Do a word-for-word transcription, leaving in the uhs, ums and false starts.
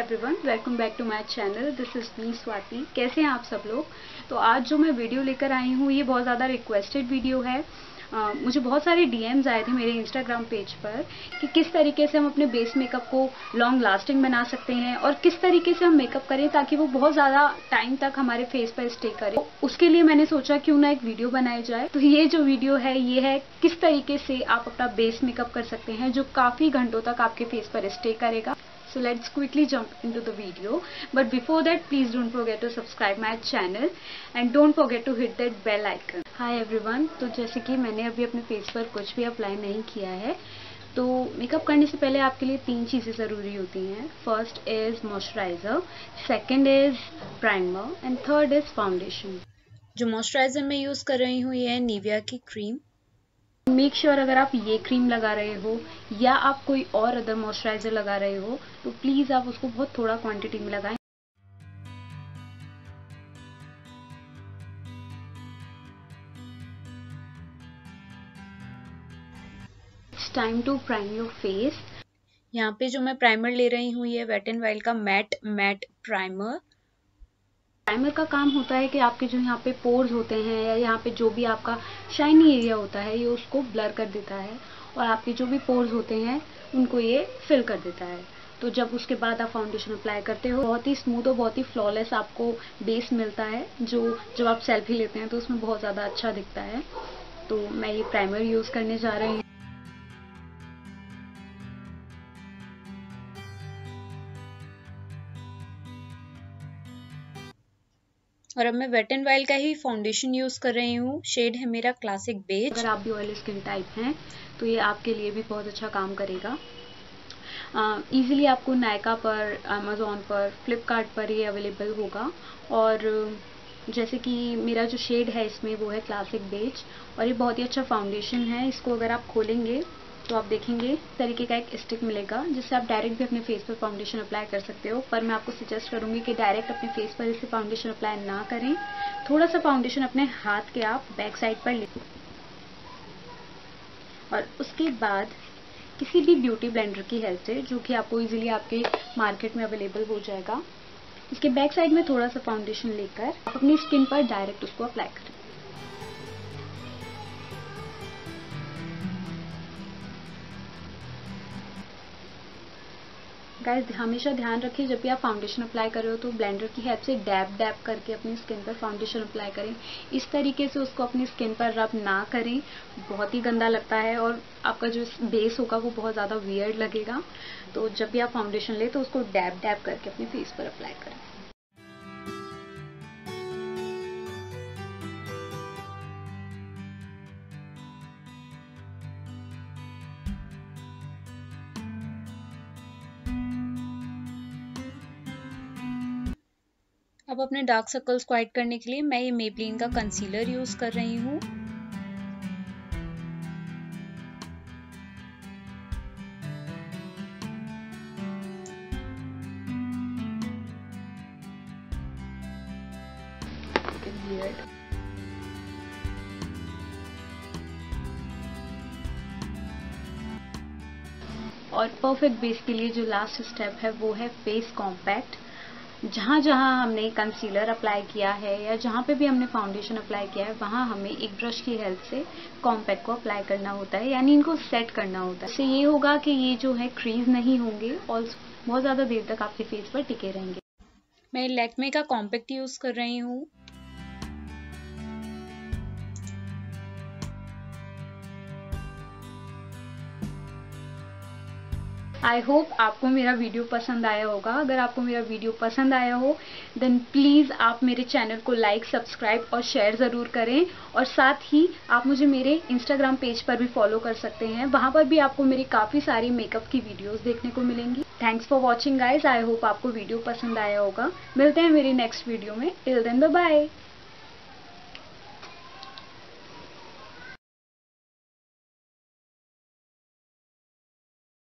Everyone, welcome back to my channel. This is me Swati. कैसे हैं आप सब लोग? तो आज जो मैं वीडियो लेकर आई हूँ ये बहुत ज़्यादा रिक्वेस्टेड वीडियो है। uh, मुझे बहुत सारे डीएम्स आए थे मेरे इंस्टाग्राम पेज पर कि किस तरीके से हम अपने बेस मेकअप को लॉन्ग लास्टिंग बना सकते हैं और किस तरीके से हम मेकअप करें ताकि वो बहुत ज़्यादा टाइम तक हमारे फेस पर स्टे करे। तो उसके लिए मैंने सोचा क्यों ना एक वीडियो बनाई जाए। तो ये जो वीडियो है ये है किस तरीके से आप अपना बेस मेकअप कर सकते हैं जो काफ़ी घंटों तक आपके फेस पर स्टे करेगा। So let's quickly jump into the video, but before that please don't forget to subscribe my channel and don't forget to hit that bell icon. Hi everyone, तो जैसे कि मैंने अभी अपने फेस पर कुछ भी अप्लाई नहीं किया है, तो मेकअप करने से पहले आपके लिए तीन चीज़ें ज़रूरी होती हैं। First is moisturiser, second is primer and third is foundation. जो मॉइस्चराइज़र मैं यूज़ कर रही हूँ ये है निविया की क्रीम। मेक श्योर sure अगर आप ये क्रीम लगा रहे हो या आप कोई और अदर मॉइस्चराइज़र लगा रहे हो तो प्लीज़ आप उसको बहुत थोड़ा क्वांटिटी में लगाएं। It's time to prime your face. यहाँ पे जो मैं प्राइमर ले रही हूँ ये वेट एंड वाइल्ड का मैट मैट प्राइमर। प्राइमर का काम होता है कि आपके जो यहाँ पे पोर्स होते हैं या यहाँ पे जो भी आपका शाइनी एरिया होता है ये उसको ब्लर कर देता है और आपके जो भी पोर्स होते हैं उनको ये फिल कर देता है। तो जब उसके बाद आप फाउंडेशन अप्लाई करते हो बहुत ही स्मूथ और बहुत ही फ्लॉलेस आपको बेस मिलता है जो जब आप सेल्फी लेते हैं तो उसमें बहुत ज़्यादा अच्छा दिखता है। तो मैं ये प्राइमर यूज़ करने जा रही हूँ। और अब मैं वेट एंड वाइल्ड का ही फाउंडेशन यूज़ कर रही हूँ। शेड है मेरा क्लासिक बेज। अगर आप भी ऑयली स्किन टाइप हैं तो ये आपके लिए भी बहुत अच्छा काम करेगा। ईज़िली uh, आपको नायका पर, अमेज़ॉन पर, फ्लिपकार्ट पर ये अवेलेबल होगा। और जैसे कि मेरा जो शेड है इसमें वो है क्लासिक बेज और ये बहुत ही अच्छा फाउंडेशन है। इसको अगर आप खोलेंगे तो आप देखेंगे इस तरीके का एक स्टिक मिलेगा जिससे आप डायरेक्ट भी अपने फेस पर फाउंडेशन अप्लाई कर सकते हो। पर मैं आपको सजेस्ट करूंगी कि डायरेक्ट अपने फेस पर इसे फाउंडेशन अप्लाई ना करें। थोड़ा सा फाउंडेशन अपने हाथ के आप बैक साइड पर ले और उसके बाद किसी भी ब्यूटी ब्लेंडर की हेल्प से जो कि आपको इजीली आपके मार्केट में अवेलेबल हो जाएगा, इसके बैक साइड में थोड़ा सा फाउंडेशन लेकर आप अपनी स्किन पर डायरेक्ट उसको अप्लाई करें। गाइस हमेशा ध्यान रखिए जब भी आप फाउंडेशन अप्लाई कर रहे हो तो ब्लेंडर की हेल्प से डैब डैब करके अपनी स्किन पर फाउंडेशन अप्लाई करें। इस तरीके से उसको अपनी स्किन पर रब ना करें, बहुत ही गंदा लगता है और आपका जो बेस होगा वो बहुत ज़्यादा वियर्ड लगेगा। तो जब भी आप फाउंडेशन ले तो उसको डैब डैब करके अपने फेस पर अप्लाई करें। अब अपने डार्क सर्कल्स को हाइड करने के लिए मैं ये मेबलिन का कंसीलर यूज कर रही हूँ। और परफेक्ट बेस के लिए जो लास्ट स्टेप है वो है फेस कॉम्पैक्ट। जहाँ जहाँ हमने कंसीलर अप्लाई किया है या जहाँ पे भी हमने फाउंडेशन अप्लाई किया है वहाँ हमें एक ब्रश की हेल्प से कॉम्पैक्ट को अप्लाई करना होता है, यानी इनको सेट करना होता है। इससे ये होगा कि ये जो है क्रीज नहीं होंगे और बहुत ज़्यादा देर तक आपके फेस पर टिके रहेंगे। मैं लैक्मे का कॉम्पैक्ट यूज़ कर रही हूँ। आई होप आपको मेरा वीडियो पसंद आया होगा। अगर आपको मेरा वीडियो पसंद आया हो देन प्लीज़ आप मेरे चैनल को लाइक, सब्सक्राइब और शेयर ज़रूर करें। और साथ ही आप मुझे मेरे इंस्टाग्राम पेज पर भी फॉलो कर सकते हैं, वहाँ पर भी आपको मेरी काफ़ी सारी मेकअप की वीडियोस देखने को मिलेंगी। Thanks for watching guys. I hope आपको वीडियो पसंद आया होगा। मिलते हैं मेरी नेक्स्ट वीडियो में। Till then bye bye.